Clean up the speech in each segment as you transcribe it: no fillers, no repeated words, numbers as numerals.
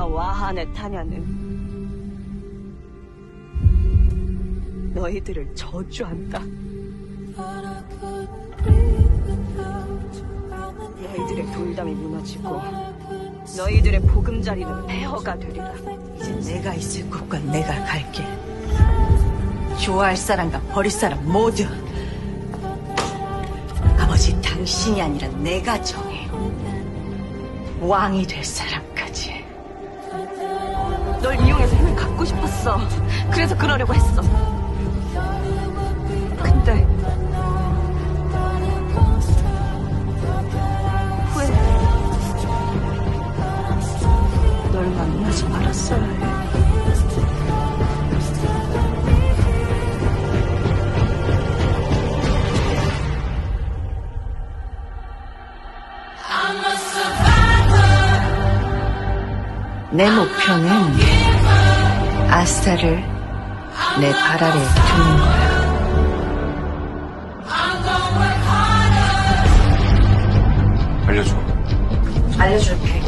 와한의 타냐는 너희들을 저주한다. 너희들의 돌담이 무너지고 너희들의 보금자리는 폐허가 되리라. 이제 내가 있을 곳과 내가 갈 길, 좋아할 사람과 버릴 사람 모두 아버지 당신이 아니라 내가 정해. 왕이 될 사람까지. 널 이용해서 힘을 갖고 싶었어. 그래서 그러려고 했어. 근데 후회. 널 만나지 말았어야 해. 내 목표는 아싸를 내 발 아래에 두는 거야. 알려줘. 알려줄게.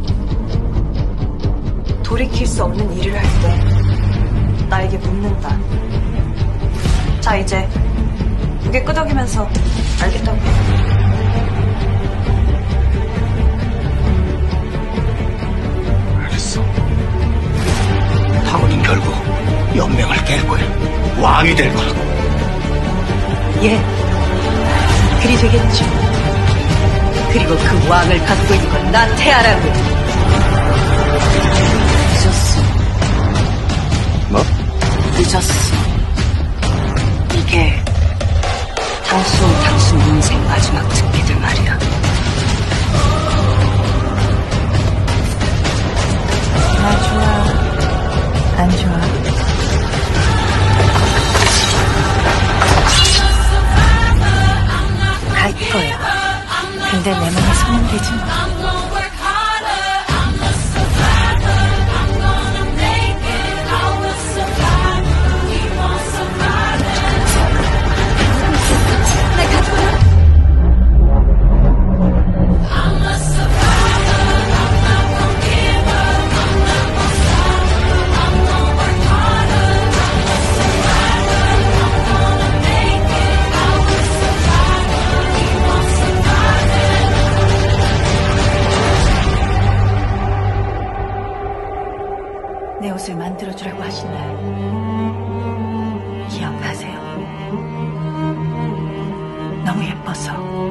돌이킬 수 없는 일을 할 때 나에게 묻는다. 자, 이제 고개 끄덕이면서 알겠다고. 알겠어. 타고는 결국 연맹을 깰 거야. 왕이 될 거라고. 예, 그리 되겠죠. 그리고 그 왕을 갖고 있는 건 나태하라고. 늦었어. 뭐? 늦었어. 이게 당신 인생 마지막 특기들 말이야. 나 좋아. 안 좋아? 갈 거야. 근데 내 맘에 서면 되지 마. 내 옷을 만들어주라고 하신 날 기억나세요? 너무 예뻐서,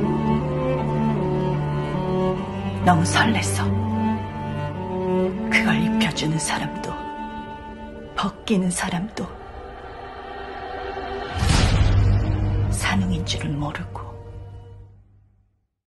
너무 설레서 그걸 입혀주는 사람도 벗기는 사람도 산웅인 줄은 모르고